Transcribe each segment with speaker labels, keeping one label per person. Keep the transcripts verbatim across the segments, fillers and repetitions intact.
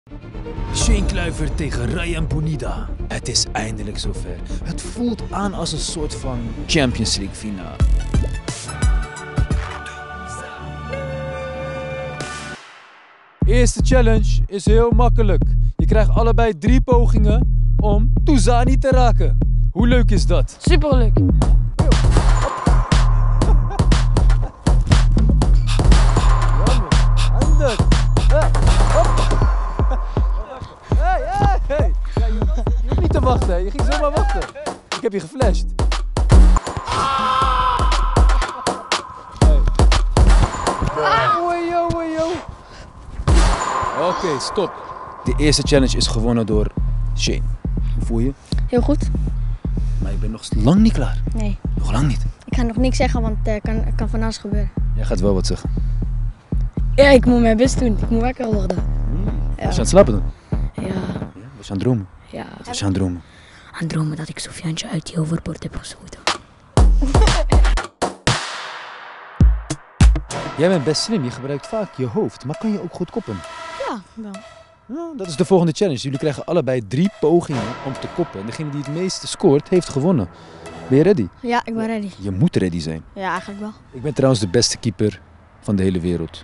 Speaker 1: Shane Kluivert tegen Ryan Bonida. Het is eindelijk zover. Het voelt aan als een soort van Champions League finale. Eerste challenge is heel makkelijk. Je krijgt allebei drie pogingen om Touzani te raken. Hoe leuk is dat?
Speaker 2: Superleuk.
Speaker 1: Handen. Hey, hey, hey. Ja, je, je hoeft niet te wachten, je ging zomaar wachten. Ik heb je geflasht. Hey. Oei, yo, oei, yo. Oké, okay, stop. De eerste challenge is gewonnen door Shane. Hoe voel je?
Speaker 2: Heel goed.
Speaker 1: Maar je bent nog lang niet klaar.
Speaker 2: Nee.
Speaker 1: Nog lang niet.
Speaker 2: Ik ga nog niks zeggen, want het uh, kan, kan van alles gebeuren.
Speaker 1: Jij gaat wel wat zeggen.
Speaker 2: Ja, ik moet mijn best doen. Ik moet wakker worden.
Speaker 1: Hmm.
Speaker 2: Ja.
Speaker 1: Was je aan het slapen dan?
Speaker 2: Ja.
Speaker 1: Ja. Was je aan het dromen?
Speaker 2: Ja.
Speaker 1: Wat was je aan het dromen?
Speaker 2: Aan het dromen dat ik Sofiantje uit die overbord heb geschoten.
Speaker 1: Jij bent best slim, je gebruikt vaak je hoofd, maar kan je ook goed koppen?
Speaker 2: Ja, wel.
Speaker 1: Ja, dat is de volgende challenge. Jullie krijgen allebei drie pogingen om te koppen. En degene die het meeste scoort, heeft gewonnen. Ben je ready?
Speaker 2: Ja, ik ben ready.
Speaker 1: Je moet ready zijn.
Speaker 2: Ja, eigenlijk wel.
Speaker 1: Ik ben trouwens de beste keeper van de hele wereld.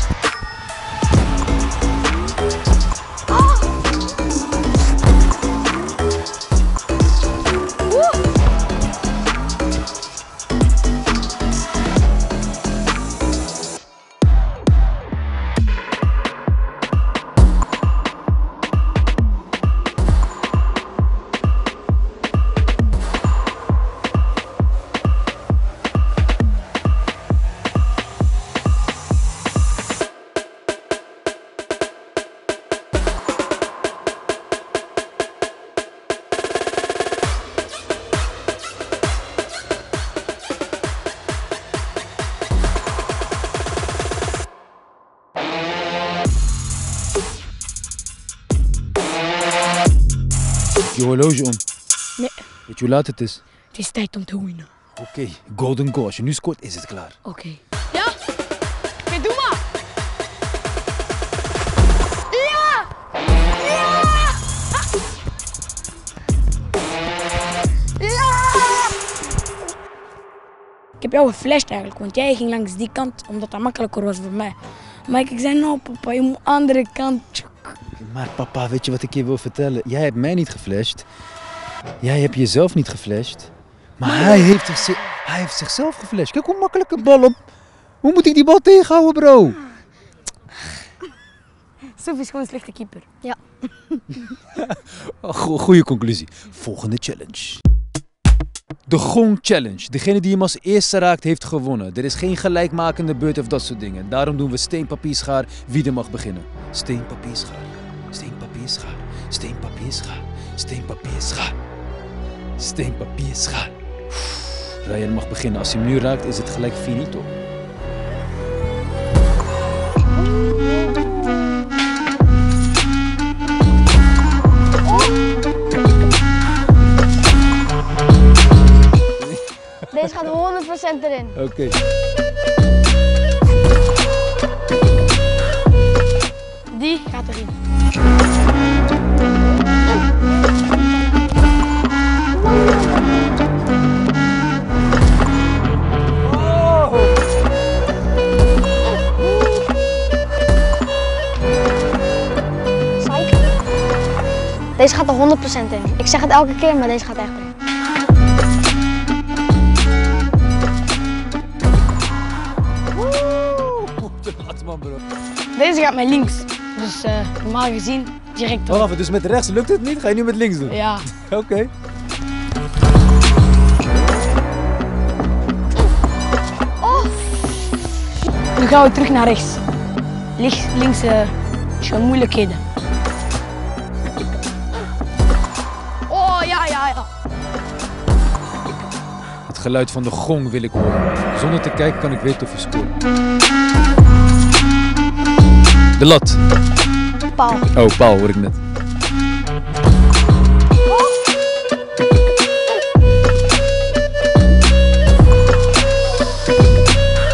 Speaker 1: Je horloge om.
Speaker 2: Nee.
Speaker 1: Weet je hoe laat het is?
Speaker 2: Het is tijd om te winnen.
Speaker 1: Oké, okay, golden goal. Als je nu scoort, is het klaar.
Speaker 2: Oké. Okay. Ja? Oké, doe maar! Ja! Ja! Ja! Ik heb jou geflasht eigenlijk, want jij ging langs die kant omdat dat makkelijker was voor mij. Maar ik zei, nou papa, je moet andere kant.
Speaker 1: Maar papa, weet je wat ik je wil vertellen? Jij hebt mij niet geflasht. Jij hebt jezelf niet geflasht. Maar, maar hij, heeft zich, hij heeft zichzelf geflasht. Kijk hoe makkelijk een bal op. Hoe moet ik die bal tegenhouden, bro?
Speaker 2: Sophie is gewoon een slechte keeper. Ja.
Speaker 1: Goeie conclusie. Volgende challenge. De Gong Challenge. Degene die hem als eerste raakt, heeft gewonnen. Er is geen gelijkmakende beurt of dat soort dingen. Daarom doen we steen, papier, schaar. Wie er mag beginnen. Steen, papier, schaar. Steen, papier, schaar. Steen, papier, schaar. Steen, papier, schaar. Steen, papier, schaar. Ryan mag beginnen. Als hij hem nu raakt, is het gelijk finito.
Speaker 2: Deze gaat honderd procent erin.
Speaker 1: Oké. Okay.
Speaker 2: Die gaat erin.
Speaker 1: Oh.
Speaker 2: Deze gaat er honderd procent in. Ik zeg het elke keer, maar deze gaat echt erin. Deze gaat met links, dus uh, normaal gezien direct door.
Speaker 1: Oh, dus met rechts lukt het niet? Ga je nu met links doen?
Speaker 2: Ja.
Speaker 1: Oké. Okay.
Speaker 2: Oh. Nu gaan we terug naar rechts. Links, links uh, is gewoon moeilijkheden. Oh, ja, ja, ja.
Speaker 1: Het geluid van de gong wil ik horen. Zonder te kijken kan ik weten of je scoort. De lat.
Speaker 2: Paal.
Speaker 1: Oh, paal hoor ik net.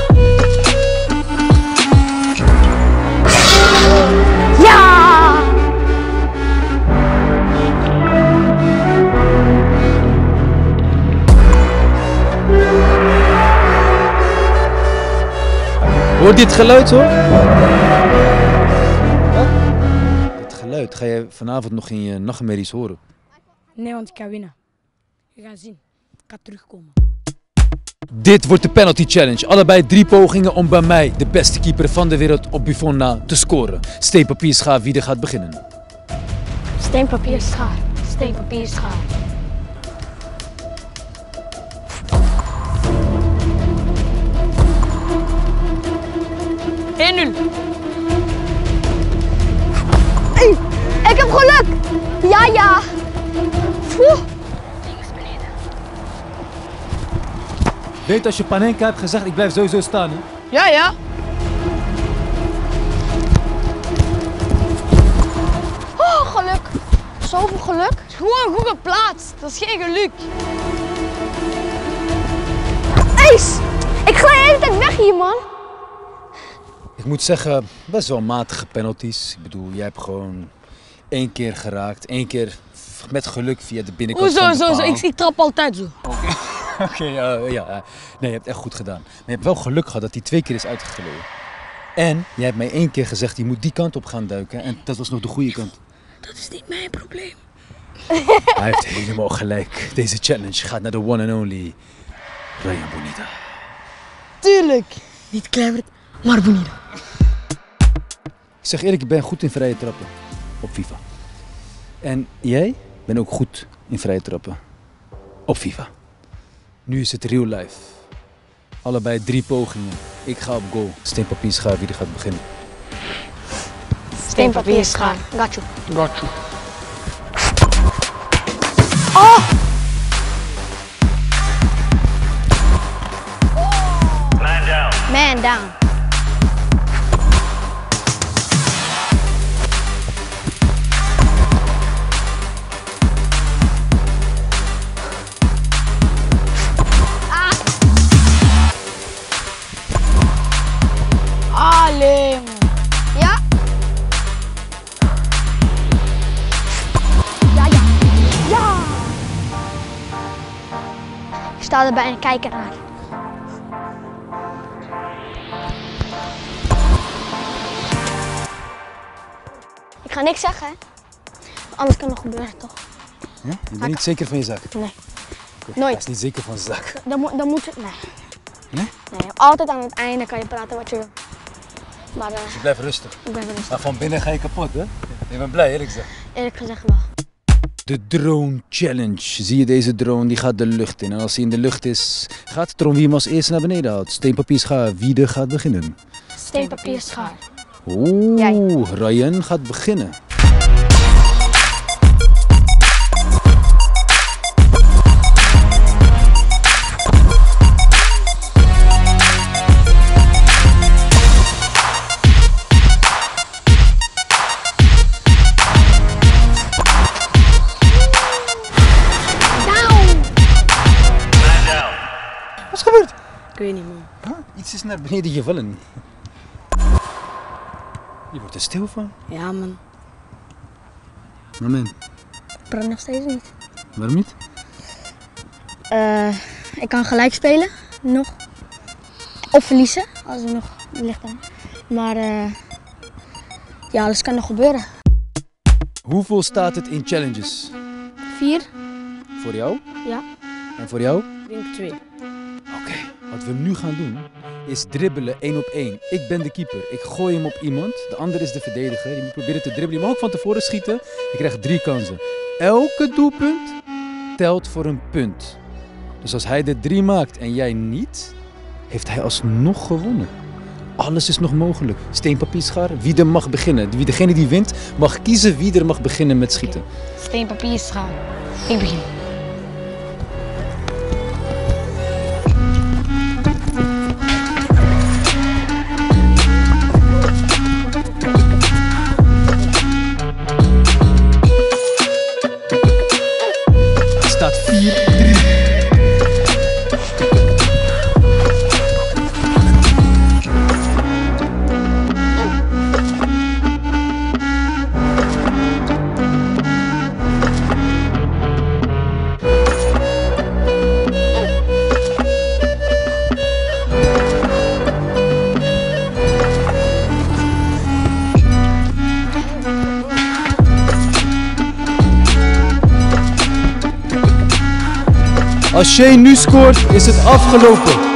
Speaker 2: Ja!
Speaker 1: Hoor dit geluid hoor? Wat? Dit geluid ga je vanavond nog in je nachtmerries horen.
Speaker 2: Nee, want ik ga winnen. Je gaat zien. Ik ga terugkomen.
Speaker 1: Dit wordt de penalty challenge. Allebei drie pogingen om bij mij, de beste keeper van de wereld, op Buffon na te scoren. Steen, papier, schaar, wie er gaat beginnen?
Speaker 2: Steen, papier, schaar. Steen, papier, schaar. één nul. Hey, ik heb geluk. Ja, ja. Oeh.
Speaker 1: Weet als je Panenka hebt gezegd, ik blijf sowieso staan. Hè?
Speaker 2: Ja, ja. Oh, geluk. Zoveel geluk. Het is gewoon goed geplaatst. Dat is geen geluk. Ace! Ik ga de hele tijd weg hier, man.
Speaker 1: Ik moet zeggen, best wel matige penalties. Ik bedoel, jij hebt gewoon één keer geraakt. Één keer met geluk via de binnenkant
Speaker 2: Hoezo,
Speaker 1: van de
Speaker 2: zo,
Speaker 1: paal.
Speaker 2: zo. Ik, ik trap altijd zo.
Speaker 1: Oké, okay, ja, ja. Nee, je hebt echt goed gedaan. Maar je hebt wel geluk gehad dat hij twee keer is uitgegleden. En jij hebt mij één keer gezegd, je moet die kant op gaan duiken. En dat was nog de goede kant.
Speaker 2: Dat is niet mijn probleem.
Speaker 1: Hij heeft helemaal gelijk. Deze challenge gaat naar de one and only Ryan Bonita.
Speaker 2: Tuurlijk. Niet Kluivert, maar Bonita.
Speaker 1: Ik zeg eerlijk, ik ben goed in vrije trappen op FIFA. En jij bent ook goed in vrije trappen op FIFA. Nu is het real life. Allebei drie pogingen. Ik ga op goal. Steen, papier, schaar, wie er gaat beginnen.
Speaker 2: Steen, papier, schaar. Got you.
Speaker 3: Got you.
Speaker 2: Oh!
Speaker 3: Man down.
Speaker 2: Man down. Allee, man. Ja? Ja, ja. Ja! Ik sta erbij en kijk ernaar. Ik ga niks zeggen, hè? Anders kan het nog gebeuren, toch?
Speaker 1: Ja? Je bent niet zeker van je zaak?
Speaker 2: Nee.
Speaker 1: Hij
Speaker 2: Nooit.
Speaker 1: is niet zeker van zijn zaak.
Speaker 2: Dan, moet- dan moet je... Nee.
Speaker 1: Nee?
Speaker 2: Nee. Altijd aan het einde kan je praten wat je wil. Maar uh,
Speaker 1: Je blijft rustig.
Speaker 2: ik ben rustig.
Speaker 1: Maar van binnen ga je kapot, hè? Ik ben blij, eerlijk gezegd.
Speaker 2: Eerlijk gezegd wel.
Speaker 1: De drone challenge. Zie je deze drone? Die gaat de lucht in. En als hij in de lucht is, gaat het erom wie hem als eerste naar beneden haalt. Steen, papier, schaar. Wie er gaat beginnen?
Speaker 2: Steen, papier, schaar.
Speaker 1: Oeh,
Speaker 2: Jij.
Speaker 1: Ryan gaat beginnen.
Speaker 2: Down!
Speaker 3: Man down.
Speaker 1: Wat is gebeurd?
Speaker 2: Ik weet niet, man.
Speaker 1: Huh? Iets is naar beneden gevallen. Je wordt er stil van.
Speaker 2: Ja, man.
Speaker 1: Maar man,
Speaker 2: Ik praat nog steeds niet.
Speaker 1: waarom niet?
Speaker 2: Uh, ik kan gelijk spelen, nog. Of verliezen, als er nog ligt aan. Maar uh, ja, alles kan nog gebeuren.
Speaker 1: Hoeveel staat het in challenges?
Speaker 2: Vier?
Speaker 1: Voor jou?
Speaker 2: Ja.
Speaker 1: En voor jou?
Speaker 2: Ik denk twee.
Speaker 1: Oké, wat we nu gaan doen is dribbelen één op één. Ik ben de keeper. Ik gooi hem op iemand. De ander is de verdediger. Je moet proberen te dribbelen. Je mag ook van tevoren schieten. Je krijgt drie kansen. Elke doelpunt telt voor een punt. Dus als hij er drie maakt en jij niet, heeft hij alsnog gewonnen. Alles is nog mogelijk. Steen, papier, schaar. Wie er mag beginnen. Wie degene die wint mag kiezen wie er mag beginnen met schieten.
Speaker 2: Steen, papier, schaar. Ik begin.
Speaker 1: Het staat vier drie. Als Shane nu scoort, is het afgelopen.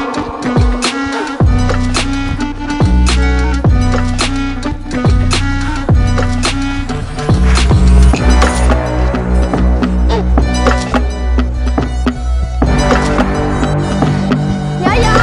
Speaker 2: Ja, ja.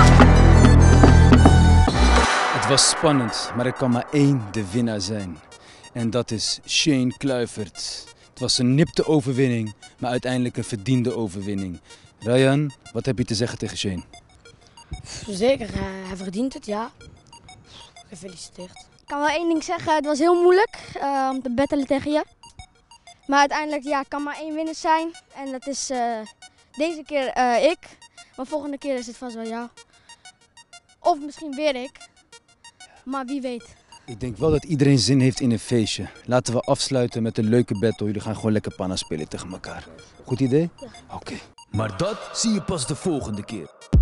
Speaker 1: Het was spannend, maar er kan maar één de winnaar zijn. En dat is Shane Kluivert. Het was een nipte overwinning, maar uiteindelijk een verdiende overwinning. Ryan, wat heb je te zeggen tegen Shane?
Speaker 4: Zeker, hij, hij verdient het, ja. Gefeliciteerd.
Speaker 2: Ik kan wel één ding zeggen, het was heel moeilijk uh, om te battelen tegen je. Maar uiteindelijk ja, kan maar één winnaar zijn. En dat is uh, deze keer uh, ik. Maar volgende keer is het vast wel jou. Of misschien weer ik. Maar wie weet.
Speaker 1: Ik denk wel dat iedereen zin heeft in een feestje. Laten we afsluiten met een leuke battle. Jullie gaan gewoon lekker panna spelen tegen elkaar. Goed idee? Ja. Oké. Okay. Maar dat zie je pas de volgende keer.